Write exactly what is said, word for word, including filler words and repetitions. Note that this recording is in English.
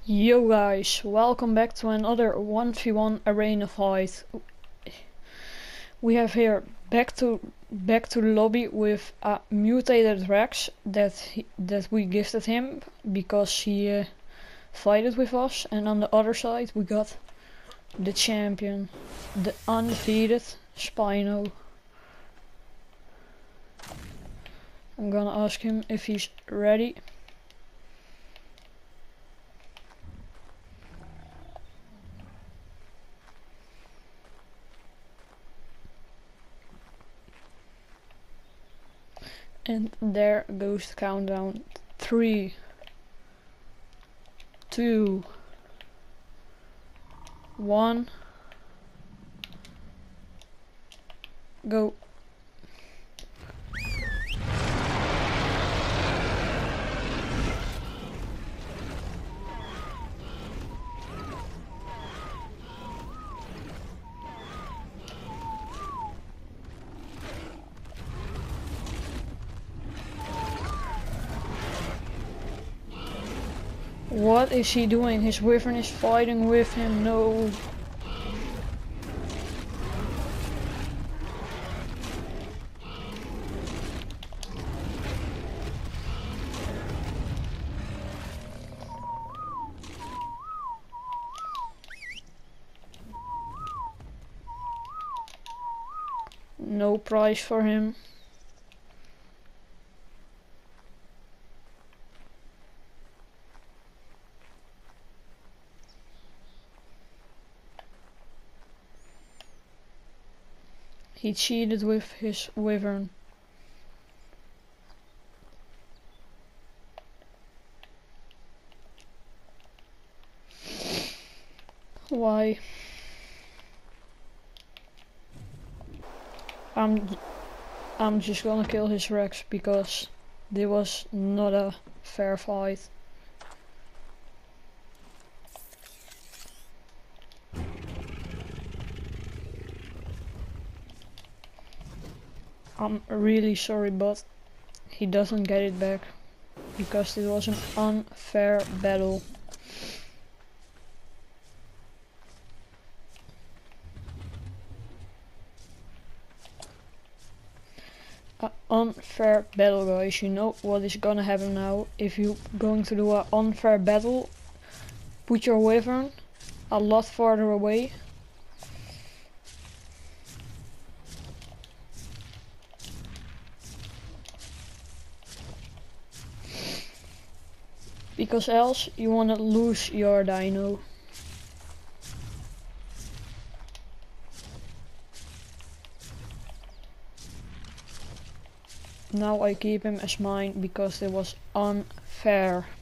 Yo guys, welcome back to another one v one arena fight. We have here back to back to the lobby with a mutated Rex that he, that we gifted him because he uh, fighted with us, and on the other side we got the champion, the undefeated Spino. I'm gonna ask him if he's ready. And there goes the countdown. Three, two, one, go. What is he doing? His wyvern is fighting with him. No. No prize for him. He cheated with his wyvern. Why? I'm I'm just gonna kill his Rex because this was not a fair fight. I'm really sorry, but he doesn't get it back because it was an unfair battle. An unfair battle, guys. You know what is gonna happen now. If you're going to do an unfair battle, put your wyvern a lot farther away. Because else you wanna lose your dino. Now I keep him as mine because it was unfair.